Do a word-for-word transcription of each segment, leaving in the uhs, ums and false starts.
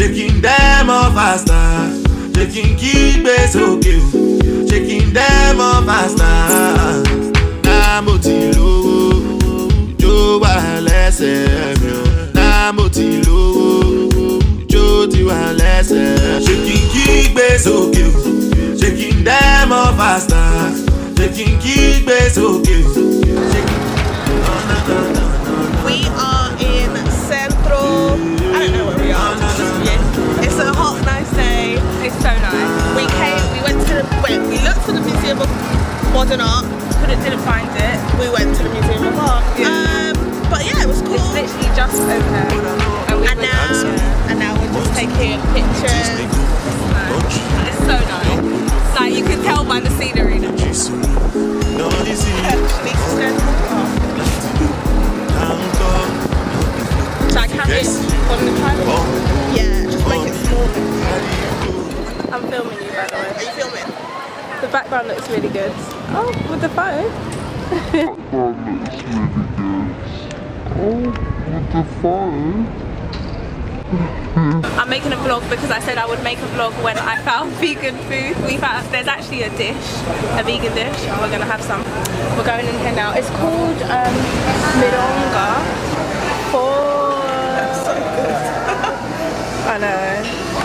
shaking them off faster. Shaking Kigbe Soke, shaking them off faster. Namotilo, Jo wa lese mi o. Namotilo, Jo ti wa lese. Shaking Kigbe Soke, shaking them off faster. Shaking Kigbe Soke. We are in Central. I don't know where we are. Yeah. It's a hot, nice day. It's so nice. We came. We went to the. Wait, we looked for the Museum of Modern Art. Couldn't didn't find it. We went to the Museum of Art. Yeah. Um, but yeah, it was cool. It's literally just over there. And, we and now, yeah. and now we're just taking pictures. It's so nice. Like you can tell by the scenery. Should I carry it on the tripod? Yeah, just make it small. I'm filming you, by the way. Are you filming? The background looks really good. Oh, with the phone. Oh, with the phone. I'm making a vlog because I said I would make a vlog when I found vegan food. We found there's actually a dish, a vegan dish, and we're gonna have some. We're going in here now. It's called um, Mironga. For That's so good. I know.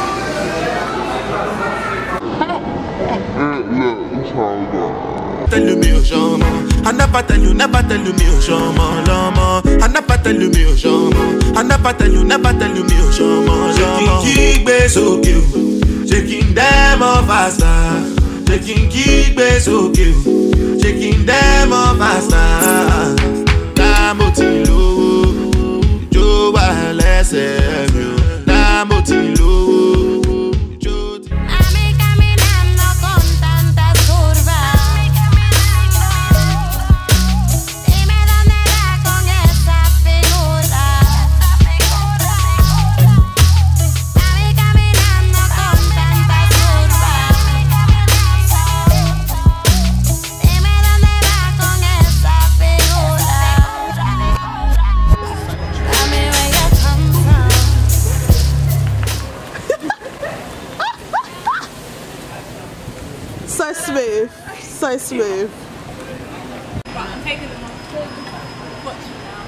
Tell me oh shama, I never tell you, never tell you me oh shama, lama. I never tell you me oh shama, I never tell you, never tell you me oh shama, shama. Shaking Kigbe Soke, shaking them off faster. Shaking Kigbe Soke, shaking them off faster. Namotilo, Jo wa lese mi o. Namotilo. So smooth, so smooth. Right, I'm taking them off. Watch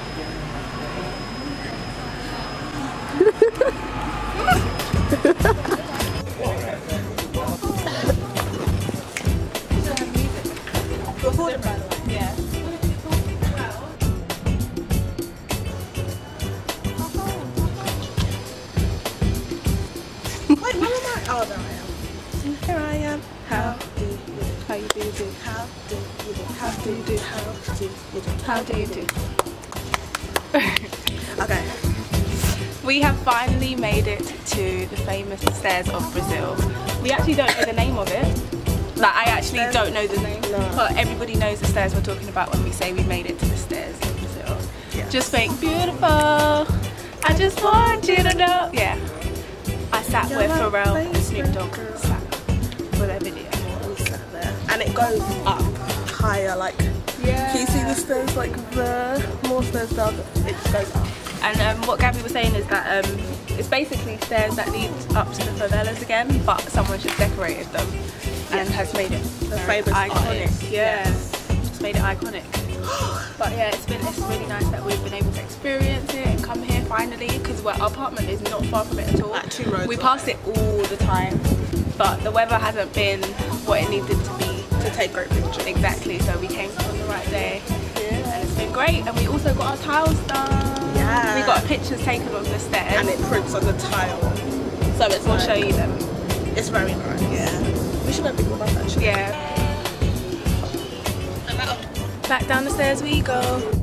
it now. Yeah. Wait, where am I? Oh, there I am. Here I am. How do you do? How you do do? How do you do? How do you do? How do you do? How do you do? Okay. We have finally made it to the famous stairs of Brazil. We actually don't know the name of it. Like I actually Stairs? don't know the name. No. But everybody knows the stairs we're talking about when we say we made it to the stairs of Brazil. Yes. Just being beautiful. I just want you to know. Yeah. I sat You're where my Pharrell and Snoop favorite Dogg girl. sat for their video. We sat there. And it goes up higher, like, Yeah. can you see the stairs, like, the more stairs down, it just goes up. And um, what Gabby was saying is that um, it's basically stairs that lead up to the favelas again, but someone just decorated them and Yeah. has made it The very famous iconic. artist. Yeah, just made it iconic. But yeah, it's been it's really nice that we've been able to experience it and come here finally because our apartment is not far from it at all. Like two roads we away. pass it all the time, but the weather hasn't been what it needed to be. To take great pictures. Exactly, so we came on the right day. Yeah. And it's been great, and we also got our tiles done. Yeah. We got pictures taken of the stairs. And it prints on the tile. So it's We'll like, show you them. it's very nice. Yeah. We should have big ones actually. Yeah. Back down the stairs we go.